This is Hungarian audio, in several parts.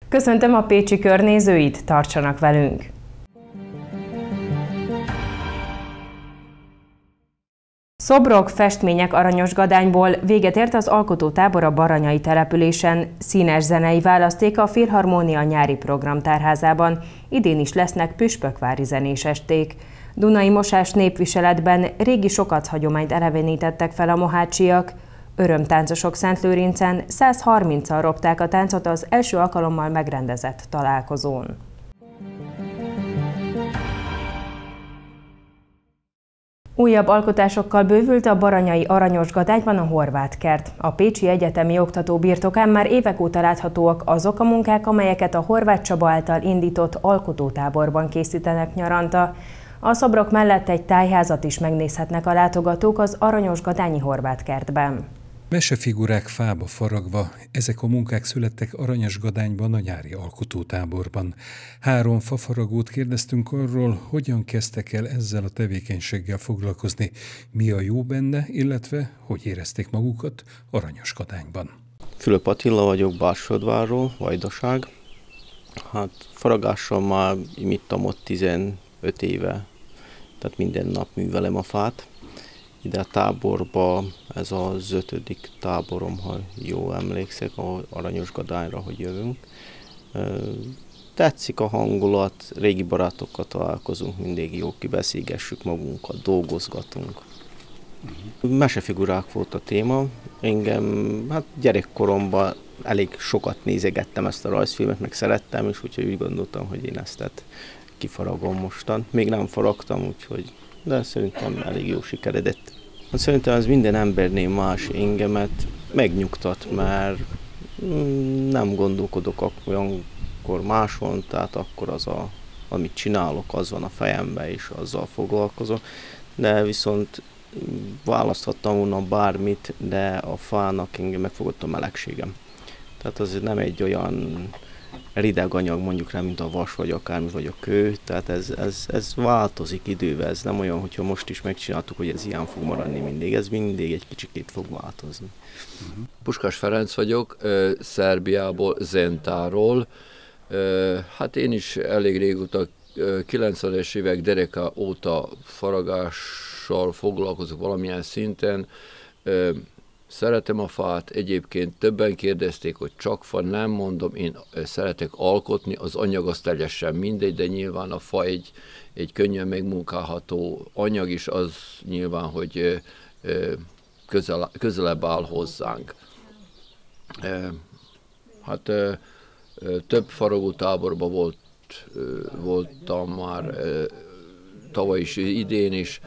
Köszöntöm a pécsi körnézőit, tartsanak velünk! Szobrok, festmények Aranyosgadányból véget ért az alkotótábor a Baranyai településen. Színes zenei választék a Filharmónia nyári programtárházában. Idén is lesznek püspökvári zenés esték. Dunai Mosás népviseletben régi sokac hagyományt elevenítettek fel a mohácsiak. Örömtáncosok Szentlőrincen 130-al ropták a táncot az első alkalommal megrendezett találkozón. Újabb alkotásokkal bővült a baranyai Aranyosgadányban a Horváth kert. A Pécsi Egyetemi Oktató birtokán már évek óta láthatóak azok a munkák, amelyeket a Horváth Csaba által indított alkotótáborban készítenek nyaranta. A szobrok mellett egy tájházat is megnézhetnek a látogatók az Aranyosgadányi Horváth kertben. Mesefigurák fába faragva, ezek a munkák születtek Aranyosgadányban a nyári alkotótáborban. 3 fafaragót kérdeztünk arról, hogyan kezdtek el ezzel a tevékenységgel foglalkozni, mi a jó benne, illetve hogy érezték magukat Aranyosgadányban. Fülöp Attila vagyok, Bársföldvárról, Vajdaság. Hát faragással már imittam ott 15 éve, tehát minden nap művelem a fát. Ide a táborba, ez az 5. táborom, ha jól emlékszek, Aranyosgadányra, hogy jövünk. Tetszik a hangulat, régi barátokkal találkozunk, mindig jó, kibeszélgessük magunkat, dolgozgatunk. Mesefigurák volt a téma. Engem hát gyerekkoromban elég sokat nézegettem ezt a rajzfilmet, meg szerettem is, úgyhogy úgy gondoltam, hogy én ezt kifaragom mostan. Még nem faragtam, úgyhogy, de szerintem elég jó sikeredett. Szerintem ez minden embernél más, engemet megnyugtat, mert nem gondolkodok olyankor máson, tehát akkor amit csinálok, az van a fejemben, és azzal foglalkozok. De viszont választhattam volna bármit, de a fának engem megfogott a melegségem. Tehát az nem egy olyan rideg anyag, mondjuk rá, mint a vas, vagy akármi, vagy a kő, tehát ez változik idővel, ez nem olyan, hogyha most is megcsináltuk, hogy ez ilyen fog maradni mindig, ez mindig egy kicsikét fog változni. Puskás Ferenc vagyok, Szerbiából, Zentáról. Hát én is elég régóta, 90-es évek dereka óta faragással foglalkozok valamilyen szinten. Szeretem a fát, egyébként többen kérdezték, hogy csak fa, nem mondom, én szeretek alkotni, az anyag az teljesen mindegy, de nyilván a fa egy könnyen megmunkálható anyag is, az nyilván, hogy közelebb áll hozzánk. Hát több faragótáborban voltam már tavaly is, idén is.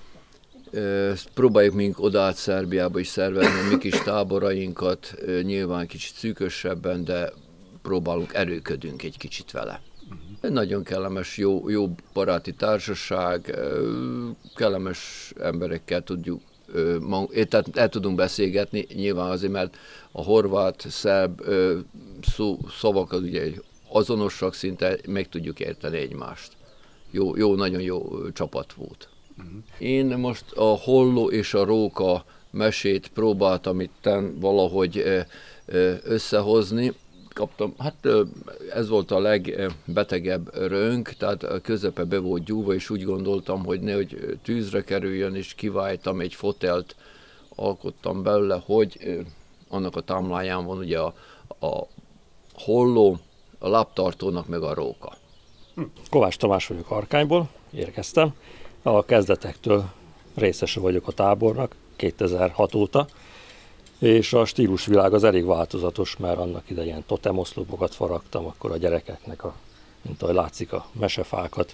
Próbáljuk mink odaát Szerbiába is szervezni a mi kis táborainkat, nyilván kicsit szűkösebben, de próbálunk, erőködünk egy kicsit vele. Nagyon kellemes, jó baráti társaság, kellemes emberekkel tudjuk, tehát el tudunk beszélgetni, nyilván azért, mert a horvát, szerb szavak az ugye azonosak, szinte meg tudjuk érteni egymást. Nagyon jó csapat volt. Én most a Holló és a Róka mesét próbáltam itten valahogy összehozni. Kaptam, hát ez volt a legbetegebb rönk, tehát a közepe be volt gyúva, és úgy gondoltam, hogy nehogy tűzre kerüljön, és kiváltam egy fotelt, alkottam belőle, hogy annak a támláján van ugye a Holló, a lábtartónak meg a Róka. Kovács Tamás vagyok, Arkányból, érkeztem. A kezdetektől részese vagyok a tábornak, 2006 óta, és a stílusvilág az elég változatos, mert annak idején totemoszlopokat faragtam, akkor a gyerekeknek, mint ahogy látszik, a mesefákat,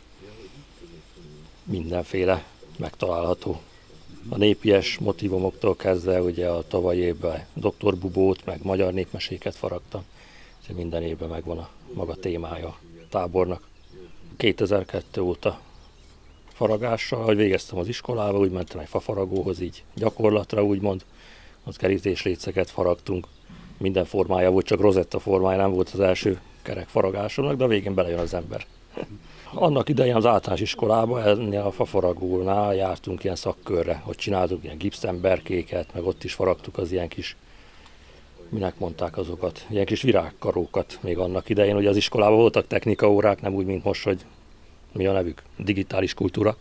mindenféle megtalálható. A népies motivumoktól kezdve ugye a tavalyi évben Dr. Bubót, meg magyar népmeséket faragtam, úgyhogy minden évben megvan a maga témája a tábornak. 2002 óta faragással, ahogy végeztem az iskolába, úgy mentem egy fafaragóhoz, így gyakorlatra úgymond, ott kerítésléceket faragtunk, minden formája volt, csak rozetta formája nem volt az első kerek faragásomnak, de a végén belejön az ember. Annak idején az általános iskolában, ennél a fafaragónál jártunk ilyen szakkörre, hogy csináltunk ilyen gipszemberkéket, meg ott is faragtuk az ilyen kis minek mondták azokat, ilyen kis virágkarókat még annak idején, hogy az iskolában voltak technikaórák, nem úgy, mint most, hogy mi a nevük, digitális kultúra.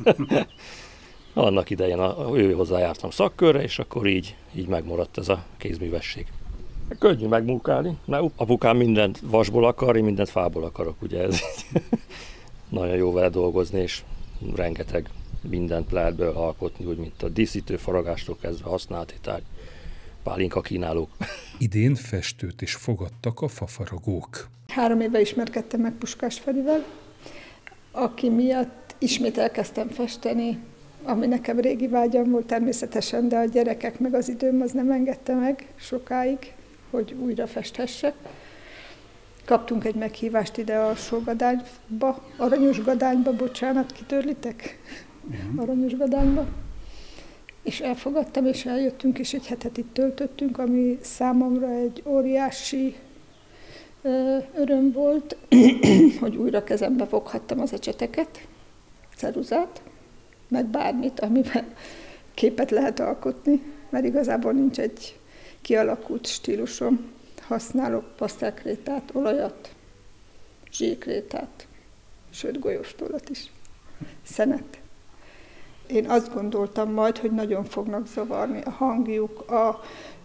Annak idején ő hozzájártam szakkörre, és akkor így megmaradt ez a kézművesség. Könnyű megmunkálni, mert apukám mindent vasból akar, én mindent fából akarok, ugye ez nagyon jó vele dolgozni, és rengeteg mindent lehet belőle alkotni, úgy mint a díszítő faragástól kezdve használati tárgy, pálinka kínálók. Idén festőt is fogadtak a fafaragók. 3 éve ismerkedtem meg Puskás Ferivel, aki miatt ismét elkezdtem festeni, ami nekem régi vágyam volt természetesen, de a gyerekek meg az időm az nem engedte meg sokáig, hogy újra festhessek. Kaptunk egy meghívást ide a Sógadányba, Aranyosgadányba, bocsánat, kitörlitek? Aranyosgadányba. És elfogadtam, és eljöttünk, és egy hetet itt töltöttünk, ami számomra egy óriási öröm volt, hogy újra kezembe foghattam az ecseteket, ceruzát, meg bármit, amiben képet lehet alkotni, mert igazából nincs egy kialakult stílusom. Használok pasztelkrétát, olajat, zsírkrétát, sőt golyóstollat is, szenet. Én azt gondoltam majd, hogy nagyon fognak zavarni a hangjuk, a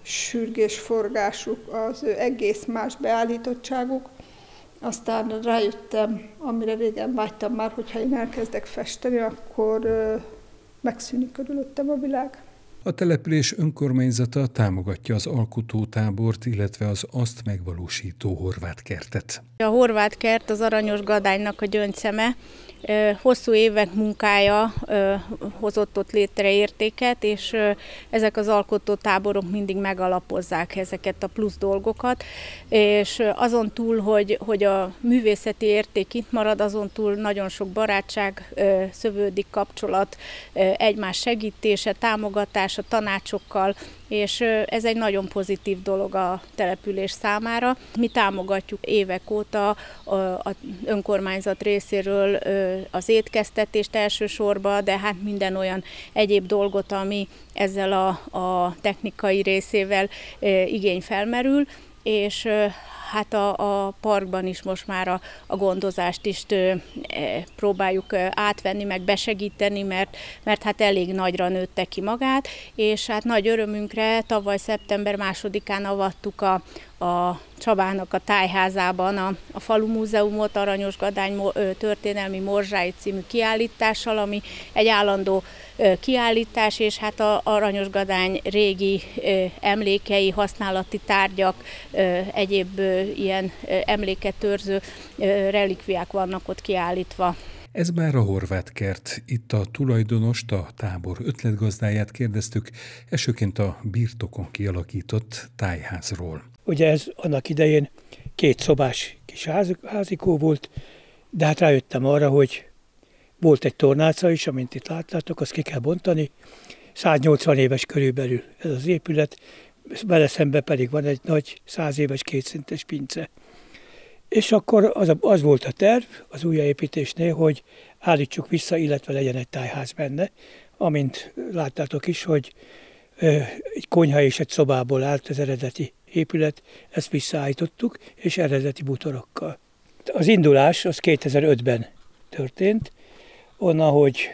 sürgésforgásuk, az ő egész más beállítottságuk. Aztán rájöttem, amire régen vágytam már, hogyha én elkezdek festeni, akkor megszűnik körülöttem a világ. A település önkormányzata támogatja az alkotótábort, illetve az azt megvalósító horvátkertet. A horvátkert az Aranyosgadánynak a gyöngyszeme. Hosszú évek munkája hozott ott létre értéket, és ezek az alkotótáborok mindig megalapozzák ezeket a plusz dolgokat, és azon túl, hogy a művészeti érték itt marad, azon túl nagyon sok barátság szövődik, kapcsolat, egymás segítése, támogatása, tanácsokkal, és ez egy nagyon pozitív dolog a település számára. Mi támogatjuk évek óta az önkormányzat részéről az étkeztetést elsősorban, de hát minden olyan egyéb dolgot, ami ezzel a technikai részével igény felmerül, és hát a parkban is most már a gondozást is próbáljuk átvenni, meg besegíteni, mert hát elég nagyra nőtte ki magát, és hát nagy örömünkre tavaly szeptember 2-án avattuk a Csabának a tájházában a falumúzeumot Aranyosgadány történelmi morzsái című kiállítással, ami egy állandó kiállítás, és hát a Aranyosgadány régi emlékei, használati tárgyak, egyéb ilyen emléket őrző relikviák vannak ott kiállítva. Ez már a horvátkert. Itt a tulajdonost, a tábor ötletgazdáját kérdeztük, elsőként a birtokon kialakított tájházról. Ugye ez annak idején 2 szobás kis házikó volt, de hát rájöttem arra, hogy volt egy tornáca is, amint itt láttátok, azt ki kell bontani. 180 éves körülbelül ez az épület, vele szemben pedig van egy nagy 100 éves kétszintes pince. És akkor az volt a terv az újjáépítésnél, hogy állítsuk vissza, illetve legyen egy tájház benne, amint láttátok is, hogy egy konyha és egy szobából állt az eredeti épület, ezt visszaállítottuk, és eredeti bútorokkal. Az indulás az 2005-ben történt, onnan, hogy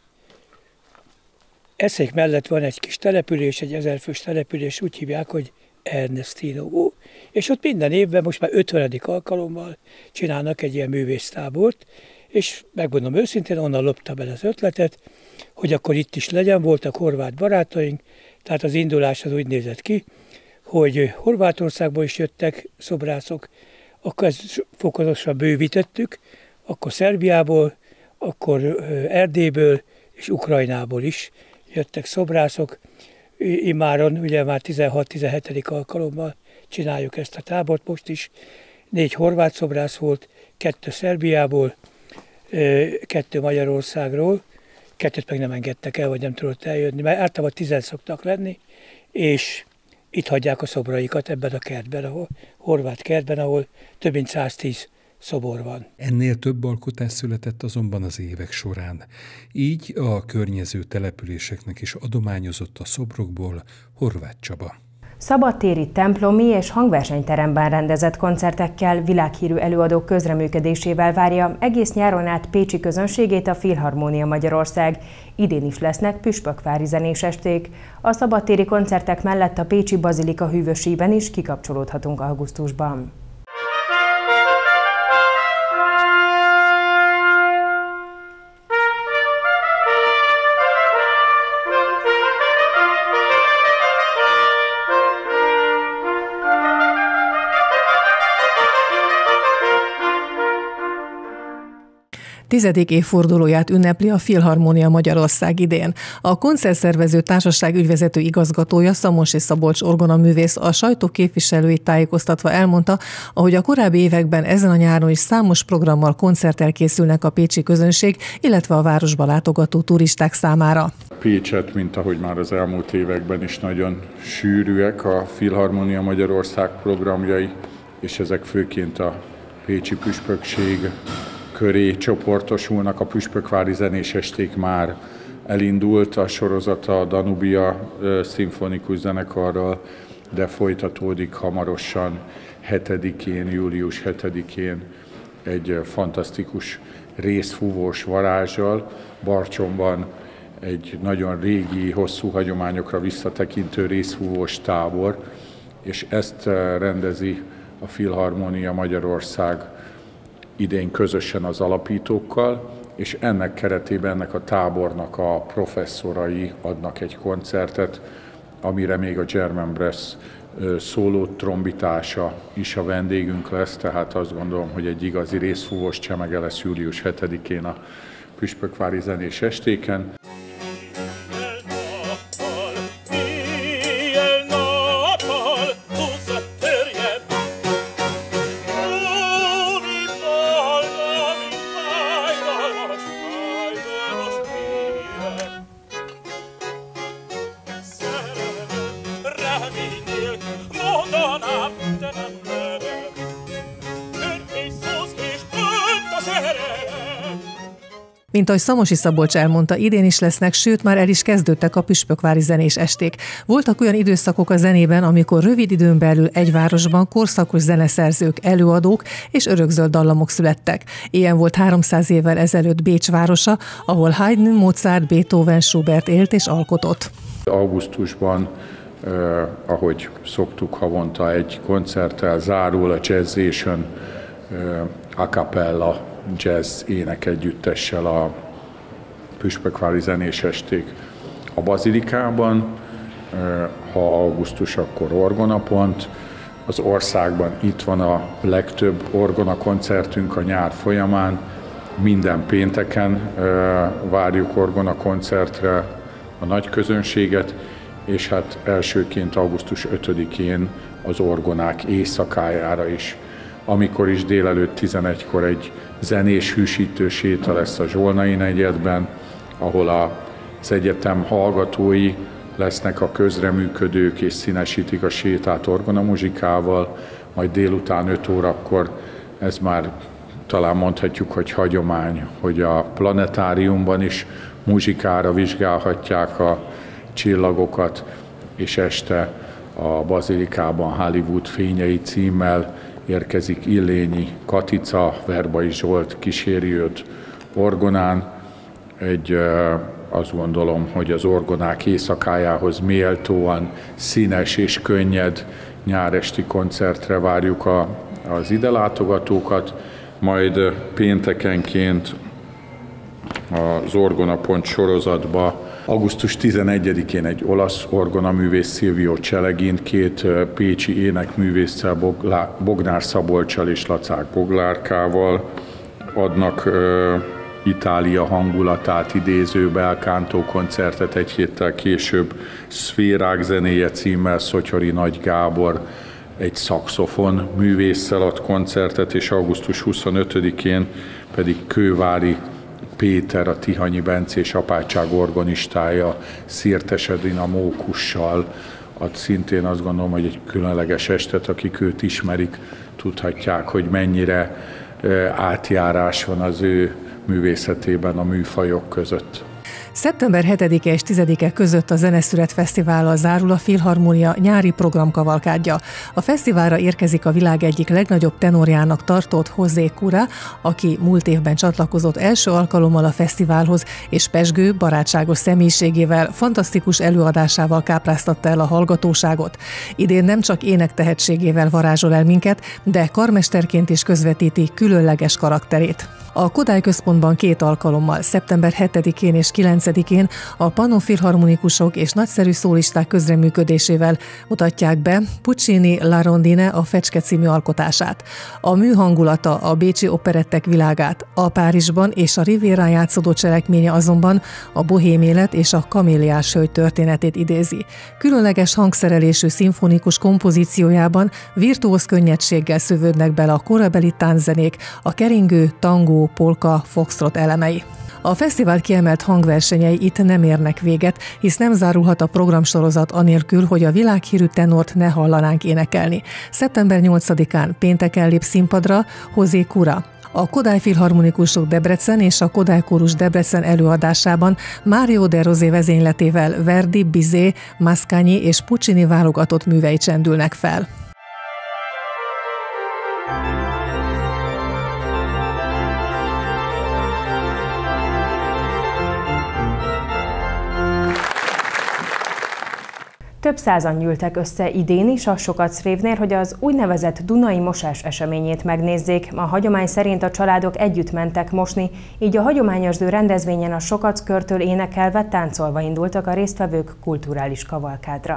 Eszék mellett van egy kis település, egy 1000 fős település, úgy hívják, hogy Ernestino, és ott minden évben, most már 50. alkalommal csinálnak egy ilyen művésztábort, és megmondom őszintén, onnan loptam el az ötletet, hogy akkor itt is legyen, voltak horvát barátaink, tehát az indulás az úgy nézett ki, hogy Horvátországból is jöttek szobrászok, akkor ezt fokozatosan bővítettük, akkor Szerbiából, akkor Erdélyből és Ukrajnából is jöttek szobrászok. Immáron ugye már 16-17. alkalommal csináljuk ezt a tábort, most is 4 horvát szobrász volt, 2 Szerbiából, 2 Magyarországról, 2 meg nem engedtek el, vagy nem tudott eljönni, mert általában 10 szoktak lenni, és itt hagyják a szobraikat ebben a kertben, a horvát kertben, ahol több mint 110 szobor van. Ennél több alkotás született azonban az évek során. Így a környező településeknek is adományozott a szobrokból Horváth Csaba. Szabadtéri, templomi és hangversenyteremben rendezett koncertekkel, világhírű előadók közreműködésével várja egész nyáron át pécsi közönségét a Filharmónia Magyarország. Idén is lesznek püspökvári zenés esték. A szabadtéri koncertek mellett a pécsi bazilika hűvösében is kikapcsolódhatunk augusztusban. Tizedik évfordulóját ünnepli a Filharmónia Magyarország idén. A koncertszervező társaság ügyvezető igazgatója, Szamosi Szabolcs orgonaművész a sajtó képviselőit tájékoztatva elmondta, ahogy a korábbi években ezen a nyáron is számos programmal koncerttel készülnek a pécsi közönség, illetve a városba látogató turisták számára. Pécset, mint ahogy már az elmúlt években is nagyon sűrűek a Filharmónia Magyarország programjai, és ezek főként a pécsi püspökség köré csoportosulnak. A püspökvári zenés esték már elindult, a sorozata a Danubia szimfonikus zenekarral, de folytatódik hamarosan 7-én, július 7-én egy fantasztikus részfúvós varázssal. Barcsomban egy nagyon régi, hosszú hagyományokra visszatekintő részfúvós tábor, és ezt rendezi a Filharmónia Magyarország idén közösen az alapítókkal, és ennek keretében, ennek a tábornak a professzorai adnak egy koncertet, amire még a German Brass szóló trombitása is a vendégünk lesz, tehát azt gondolom, hogy egy igazi részfúvós csemege lesz július 7-én a püspökvári zenés estéken. Mint ahogy Szamosi Szabolcs elmondta, idén is lesznek, sőt már el is kezdődtek a püspökvári zenés esték. Voltak olyan időszakok a zenében, amikor rövid időn belül egy városban korszakos zeneszerzők, előadók és örökzöld dallamok születtek. Ilyen volt 300 évvel ezelőtt Bécs városa, ahol Haydn, Mozart, Beethoven, Schubert élt és alkotott. Augusztusban, ahogy szoktuk havonta, egy koncerttel zárul a Jazzation a cappella jazz énekegyüttessel a püspökvári zenés esték a bazilikában, ha augusztus, akkor orgonapont. Az országban itt van a legtöbb orgona koncertünk a nyár folyamán, minden pénteken várjuk orgona koncertre a nagy közönséget, és hát elsőként augusztus 5-én az orgonák éjszakájára is, amikor is délelőtt 11-kor egy zenés hűsítő séta lesz a Zsolnai negyedben, ahol az egyetem hallgatói lesznek a közreműködők és színesítik a sétát orgonamuzsikával, majd délután 5 órakor, ez már talán mondhatjuk, hogy hagyomány, hogy a planetáriumban is muzsikára vizsgálhatják a csillagokat, és este a bazilikában Hollywood fényei címmel érkezik Illényi Katica, Verbai Zsolt kíséri őt orgonán. Azt gondolom, hogy az orgonák éjszakájához méltóan színes és könnyed nyáresti koncertre várjuk az ide látogatókat, majd péntekenként az Orgonapont sorozatba augusztus 11-én egy olasz orgonaművész, Silvio Celegin, 2 pécsi énekművésszel, Bognár Szabolccsal és Lacák Boglárkával adnak Itália hangulatát idéző belkántó koncertet, egy héttel később Szférák zenéje címmel Szotyori Nagy Gábor egy szaxofon művésszel ad koncertet, és augusztus 25-én pedig Kővári Péter, a Tihanyi Bencés apátság orgonistája Szirtes Edina mókussal ad szintén, azt gondolom, hogy egy különleges estet, akik őt ismerik, tudhatják, hogy mennyire átjárás van az ő művészetében a műfajok között. Szeptember 7-e és 10-e között a Zeneszület Fesztivállal zárul a Filharmónia nyári programkavalkádja. A fesztiválra érkezik a világ egyik legnagyobb tenorjának tartott José Cura, aki múlt évben csatlakozott első alkalommal a fesztiválhoz, és pezsgő, barátságos személyiségével, fantasztikus előadásával kápráztatta el a hallgatóságot. Idén nem csak ének tehetségével varázsol el minket, de karmesterként is közvetíti különleges karakterét. A Kodály Központban 2 alkalommal, szeptember 7-én és 9-én a Pannonfilharmonikusok és nagyszerű szólisták közreműködésével mutatják be Puccini La Rondine a Fecske című alkotását. A mű hangulata a bécsi operettek világát, a Párizsban és a Rivierán játszódó cselekménye azonban a bohém élet és a kaméliás hölgy történetét idézi. Különleges hangszerelésű szimfonikus kompozíciójában virtuóz könnyedséggel szövődnek bele a korabeli tánczenék, a keringő, tangó, polka, foxtrot elemei. A fesztivál kiemelt hangversenyei itt nem érnek véget, hisz nem zárulhat a programsorozat anélkül, hogy a világhírű tenort ne hallanánk énekelni. Szeptember 8-án pénteken lép színpadra José Cura. A Kodály Filharmonikusok Debrecen és a Kodály Kórus Debrecen előadásában Mário de Rosé vezényletével Verdi, Bizet, Mascagni és Puccini válogatott művei csendülnek fel. Több százan gyűltek össze idén is a Sokacrévnél, hogy az úgynevezett Dunai mosás eseményét megnézzék. A hagyomány szerint a családok együtt mentek mosni, így a hagyományos rendezvényen a Sokackörtől énekelve, táncolva indultak a résztvevők kulturális kavalkádra.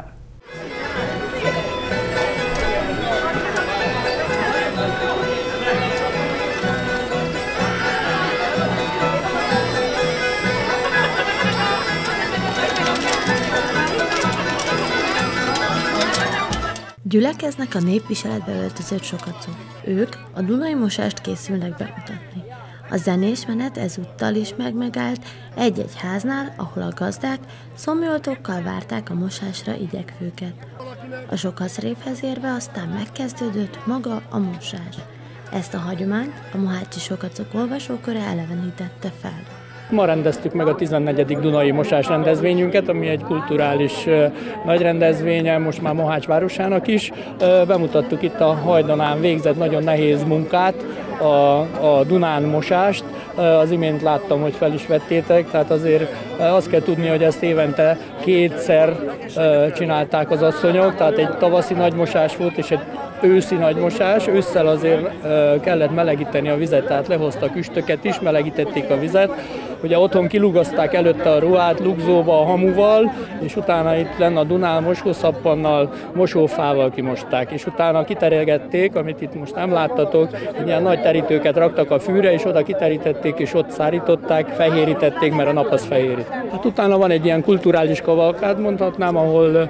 Gyülekeznek a népviseletbe öltözött sokacok. Ők a Dunai mosást készülnek bemutatni. A zenés menet ezúttal is megállt egy-egy háznál, ahol a gazdák szomjoltókkal várták a mosásra igyekvőket. A Sokacrévhez érve aztán megkezdődött maga a mosás. Ezt a hagyományt a mohácsi sokacok olvasóköre elevenítette fel. Ma rendeztük meg a 14. Dunai mosás rendezvényünket, ami egy kulturális nagy rendezvénye, most már Mohács városának is. Bemutattuk itt a Hajdonán végzett nagyon nehéz munkát, a Dunán mosást. Az imént láttam, hogy fel is vettétek, tehát azért azt kell tudni, hogy ezt évente 2-szer csinálták az asszonyok, tehát egy tavaszi nagymosás volt és egy őszi nagymosás. Ősszel azért kellett melegíteni a vizet, tehát lehoztak üstöket is, melegítették a vizet. Ugye otthon kilugazták előtte a ruhát lugzóba a hamuval, és utána itt lenne a Dunán mosószappannal, mosófával kimosták, és utána kiteregették, amit itt most nem láttatok, ilyen nagy terítőket raktak a fűre, és oda kiterítették, és ott szárították, fehérítették, mert a nap az fehérít. Hát utána van egy ilyen kulturális kavalkád, mondhatnám, ahol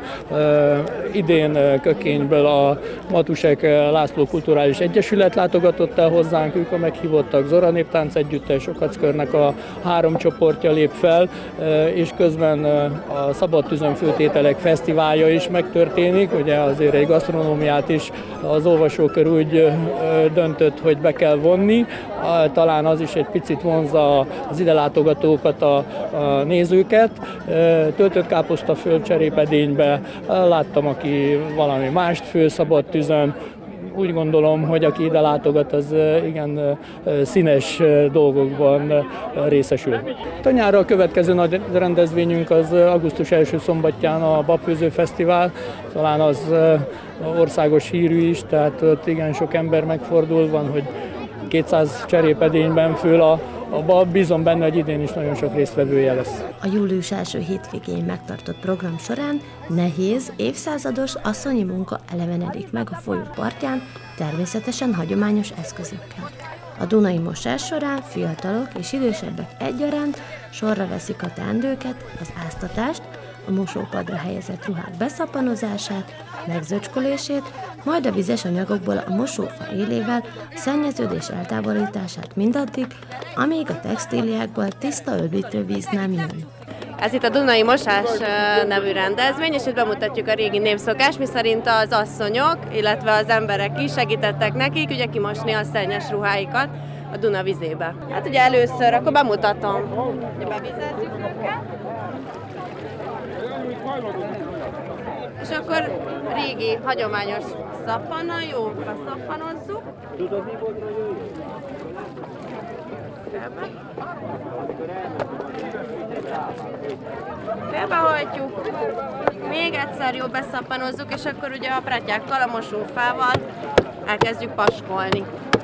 idén Kökényből a Matusek László Kulturális Egyesület látogatott el hozzánk, ők a meghívottak, Zora Néptánc Együttes, Sokackörnek a 3 csoportja lép fel, és közben a Szabad Tüzön Főtételek Fesztiválja is megtörténik, ugye azért egy gasztronómiát is az olvasókör úgy döntött, hogy be kell vonni, talán az is egy picit vonzza az ide látogatókat, a nézőket. Töltött káposzta földcserépedénybe, láttam, aki valami mást fő Szabad Tüzön. Úgy gondolom, hogy aki ide látogat, az igen színes dolgokban részesül. A nyárra a következő nagy rendezvényünk az augusztus első szombatján a Babfőző Fesztivál, talán az országos hírű is, tehát ott igen sok ember megfordul, van, hogy 200 cserépedényben fől a bab, bízom benne, hogy idén is nagyon sok résztvevője lesz. A július első hétvégén megtartott program során nehéz, évszázados asszonyi munka elevenedik meg a folyó partján, természetesen hagyományos eszközökkel. A Dunai mosás során fiatalok és idősebbek egyaránt sorra veszik a teendőket, az áztatást, a mosópadra helyezett ruhák beszappanozását, megzöcskölését, majd a vizes anyagokból a mosófa élével a szennyeződés eltávolítását mindaddig, amíg a textíliákból tiszta öblítő víz nem jön. Ez itt a Dunai Mosás nevű rendezvény, és itt bemutatjuk a régi népszokást, miszerint az asszonyok, illetve az emberek is segítettek nekik ugye kimosni a szennyes ruháikat. a Duna vizébe. Hát ugye először, akkor bemutatom, hogy bevizezzük őket. És akkor régi, hagyományos szappannal jó beszappanozzuk. Félbehajtjuk, még egyszer jó beszappanozzuk, és akkor ugye a pratyákkal, a mosófával elkezdjük paskolni.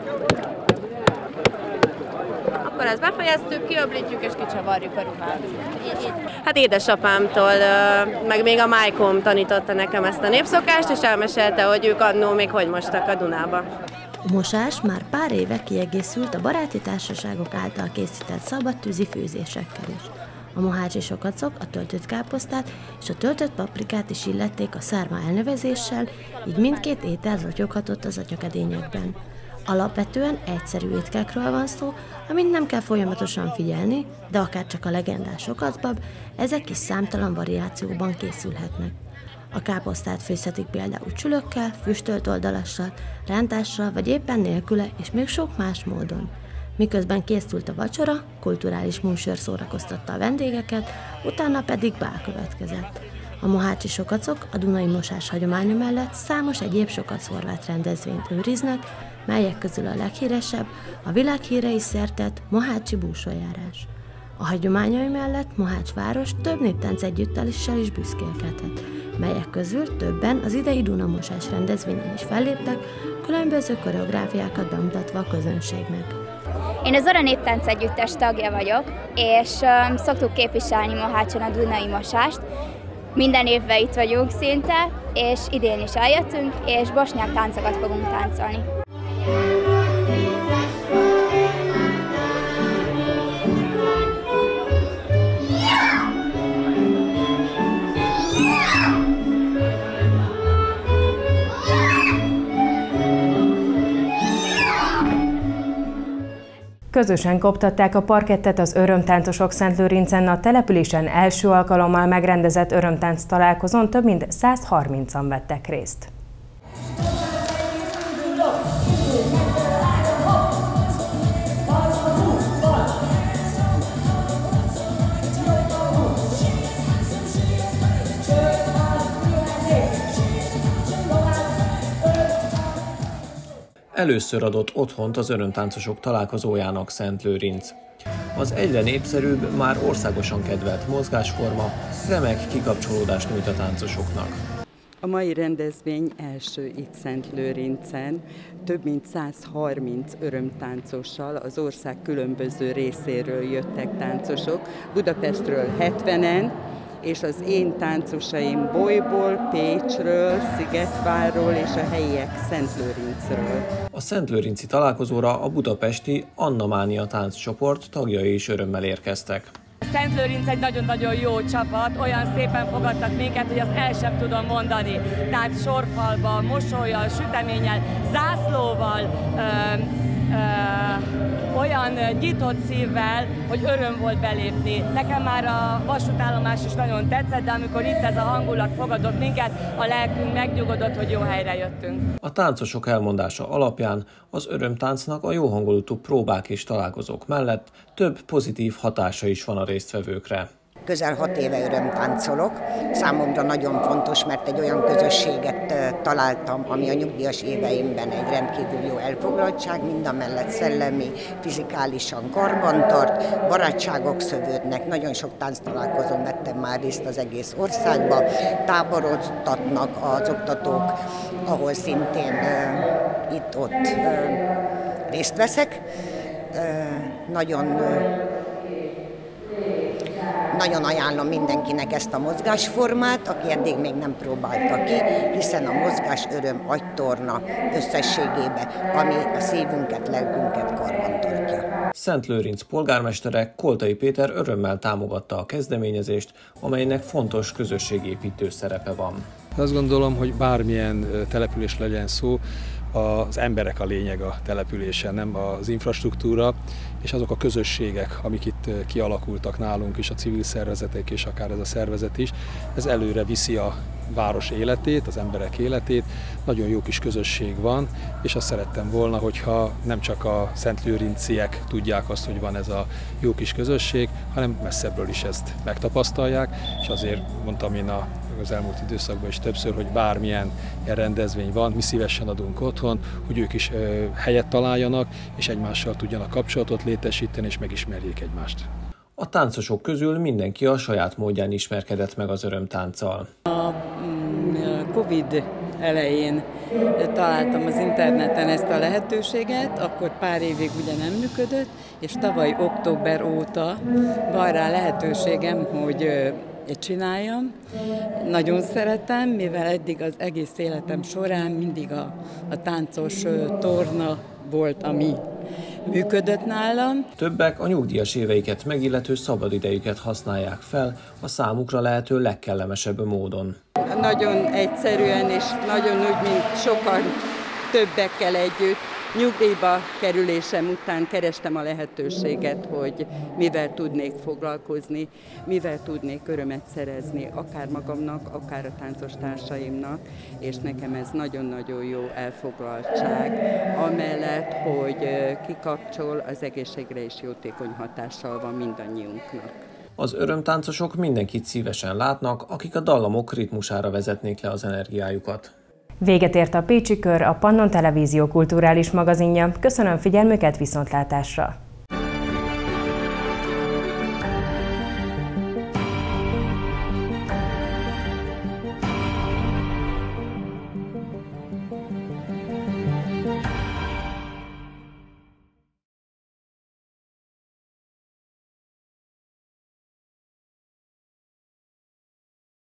Akkor ezt befejeztük, kiöblítjük és kicsavarjuk a ruhát. Hát édesapámtól, meg még a Májkom tanította nekem ezt a népszokást, és elmesélte, hogy ők annó még hogy mostak a Dunába. A mosás már pár éve kiegészült a baráti társaságok által készített szabadtűzi főzésekkel is. A mohácsi sokacok a töltött káposztát és a töltött paprikát is illették a szárma elnevezéssel, így mindkét étel rotyoghatott az atyakedényekben. Alapvetően egyszerű étkelkről van szó, amit nem kell folyamatosan figyelni, de akár csak a legendás sokacbab, ezek is számtalan variációban készülhetnek. A káposztát főzhetik például csülökkel, füstölt oldalassal, rántással vagy éppen nélküle, és még sok más módon. Miközben készült a vacsora, kulturális műsor szórakoztatta a vendégeket, utána pedig bál következett. A mohácsi sokacok a dunai mosás hagyománya mellett számos egyéb sokac-horvát rendezvényt őriznek, melyek közül a leghíresebb a világhírre is szertett mohácsi búsójárás. A hagyományai mellett Mohács város több néptánc együtteléssel is büszkélkedhet, melyek közül többen az idei Dunamosás rendezvényen is felléptek, különböző koreográfiákat bemutatva a közönségnek. Én az Ora Néptánc Együttes tagja vagyok, és szoktuk képviselni Mohácson a Dunai Mosást. Minden évben itt vagyunk szinte, és idén is eljöttünk, és bosnyák táncokat fogunk táncolni. Közösen koptatták a parkettet az örömtáncosok Szentlőrincen. A településen első alkalommal megrendezett örömtánc találkozón több mint 130-an vettek részt. Először adott otthont az örömtáncosok találkozójának Szentlőrinc. Az egyre népszerűbb, már országosan kedvelt mozgásforma remek kikapcsolódást nyújt a táncosoknak. A mai rendezvény első itt Szentlőrincen, több mint 130 örömtáncossal az ország különböző részéről jöttek táncosok, Budapestről 70-en, és az én táncosaim Bolyból, Pécsről, Szigetvárról és a helyiek Szentlőrincről. A szentlőrinci találkozóra a budapesti Anna Mánia tánccsoport tagjai is örömmel érkeztek. Szentlőrinc egy nagyon-nagyon jó csapat, olyan szépen fogadtak minket, hogy azt el sem tudom mondani. Tehát sorfalban, mosollyal, süteménnyel, zászlóval, olyan nyitott szívvel, hogy öröm volt belépni. Nekem már a vasútállomás is nagyon tetszett, de amikor itt ez a hangulat fogadott minket, a lelkünk megnyugodott, hogy jó helyre jöttünk. A táncosok elmondása alapján az örömtáncnak a jóhangulatú próbák és találkozók mellett több pozitív hatása is van a résztvevőkre. Közel 6 éve örömtáncolok. Számomra nagyon fontos, mert egy olyan közösséget találtam, ami a nyugdíjas éveimben egy rendkívül jó elfoglaltság, mindamellett szellemi, fizikálisan karbantart, barátságok szövődnek, nagyon sok tánctalálkozón vettem már részt az egész országban, táboroztatnak az oktatók, ahol szintén itt-ott részt veszek. Nagyon ajánlom mindenkinek ezt a mozgásformát, aki eddig még nem próbálta ki, hiszen a mozgás öröm agytorna összességében, ami a szívünket, lelkünket karbantartja. Szentlőrinc polgármestere Koltai Péter örömmel támogatta a kezdeményezést, amelynek fontos közösségépítő szerepe van. Azt gondolom, hogy bármilyen település legyen szó, az emberek a lényeg a településen, nem az infrastruktúra, és azok a közösségek, amik itt kialakultak nálunk is, a civil szervezetek és akár ez a szervezet is, ez előre viszi a város életét, az emberek életét, nagyon jó kis közösség van, és azt szerettem volna, hogyha nem csak a szentlőrinciek tudják azt, hogy van ez a jó kis közösség, hanem messzebbről is ezt megtapasztalják, és azért mondtam én az elmúlt időszakban is többször, hogy bármilyen ilyen rendezvény van, mi szívesen adunk otthon, hogy ők is helyet találjanak, és egymással tudjanak kapcsolatot létesíteni, és megismerjék egymást. A táncosok közül mindenki a saját módján ismerkedett meg az örömtánccal. A Covid elején találtam az interneten ezt a lehetőséget, akkor pár évig ugye nem működött, és tavaly október óta van rá lehetőségem, hogy csináljam. Nagyon szeretem, mivel eddig az egész életem során mindig a táncos torna volt, ami működött nálam. Többek a nyugdíjas éveiket megillető szabadidejüket használják fel a számukra lehető legkellemesebb módon. Nagyon egyszerűen és nagyon úgy, mint sokan többekkel együtt. Nyugdíjba kerülésem után kerestem a lehetőséget, hogy mivel tudnék foglalkozni, mivel tudnék örömet szerezni, akár magamnak, akár a táncos társaimnak, és nekem ez nagyon-nagyon jó elfoglaltság, amellett, hogy kikapcsol, az egészségre is jótékony hatással van mindannyiunknak. Az örömtáncosok mindenkit szívesen látnak, akik a dallamok ritmusára vezetnék le az energiájukat. Véget ért a Pécsi Kör, a Pannon Televízió kulturális magazinja. Köszönöm figyelmüket, viszontlátásra!